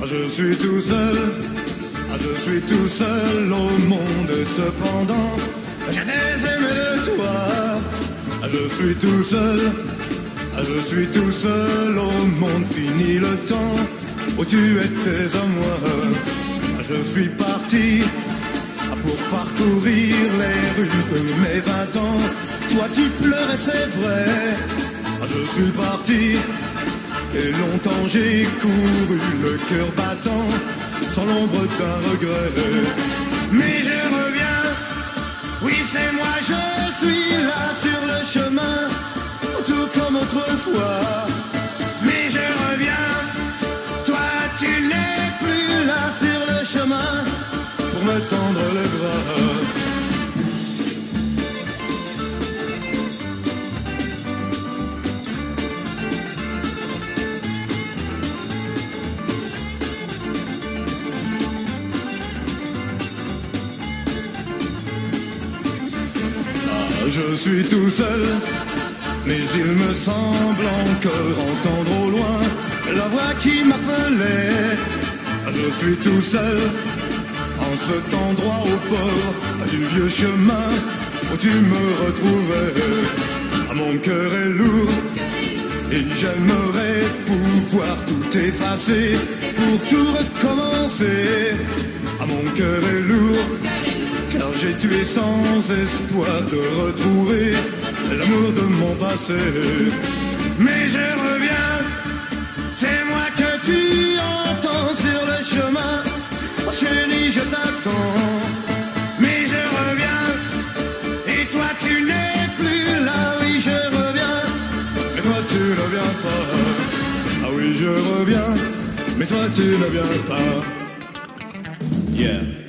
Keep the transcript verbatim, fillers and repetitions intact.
Je suis tout seul, ah, je suis tout seul au monde et cependant j'ai des aimés de toi. Ah, je suis tout seul, ah, je suis tout seul au monde, fini le temps où tu étais à moi. Ah, je suis parti pour parcourir les rues de mes vingt ans. Toi tu pleurais, c'est vrai. Ah, je suis parti et longtemps j'ai couru, le cœur battant, sans l'ombre d'un regret. Mais je reviens, oui c'est moi, je suis là sur le chemin, tout comme autrefois. Mais je reviens, toi tu n'es plus là sur le chemin, pour me tendre les bras. Je suis tout seul, mais il me semble encore entendre au loin la voix qui m'appelait. Je suis tout seul, en cet endroit au bord du vieux chemin où tu me retrouvais. Mon cœur est lourd et j'aimerais pouvoir tout effacer pour tout recommencer. Mon cœur est lourd, car j'ai tué sans espoir de retrouver l'amour de mon passé. Mais je reviens, c'est moi que tu entends sur le chemin. Oh chérie, je t'attends. Mais je reviens, et toi tu n'es plus là. Oui, je reviens, mais toi tu ne viens pas. Ah oui, je reviens, mais toi tu ne viens pas. Yeah.